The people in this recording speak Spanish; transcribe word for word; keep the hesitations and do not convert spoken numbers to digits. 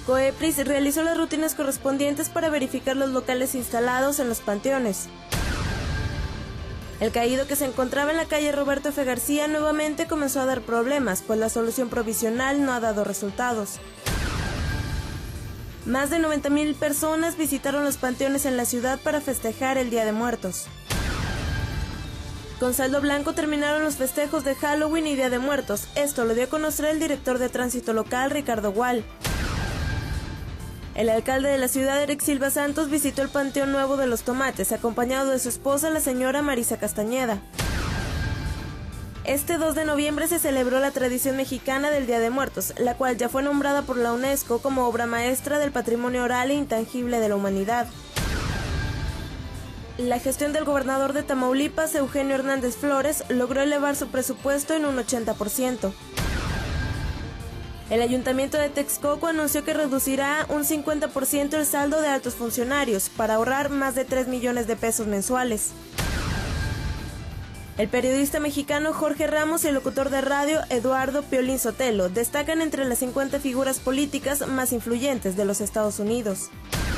COEPRIS realizó las rutinas correspondientes para verificar los locales instalados en los panteones. El caído, que se encontraba en la calle Roberto F. García, nuevamente comenzó a dar problemas, pues la solución provisional no ha dado resultados. Más de noventa mil personas visitaron los panteones en la ciudad para festejar el Día de Muertos. Con saldo blanco terminaron los festejos de Halloween y Día de Muertos. Esto lo dio a conocer el director de tránsito local, Ricardo Gual. El alcalde de la ciudad, Eric Silva Santos, visitó el Panteón Nuevo de los Tomates, acompañado de su esposa, la señora Marisa Castañeda. Este dos de noviembre se celebró la tradición mexicana del Día de Muertos, la cual ya fue nombrada por la UNESCO como obra maestra del patrimonio oral e intangible de la humanidad. La gestión del gobernador de Tamaulipas, Eugenio Hernández Flores, logró elevar su presupuesto en un ochenta por ciento. El ayuntamiento de Texcoco anunció que reducirá un cincuenta por ciento el saldo de altos funcionarios para ahorrar más de tres millones de pesos mensuales. El periodista mexicano Jorge Ramos y el locutor de radio Eduardo Piolín Sotelo destacan entre las cincuenta figuras políticas más influyentes de los Estados Unidos.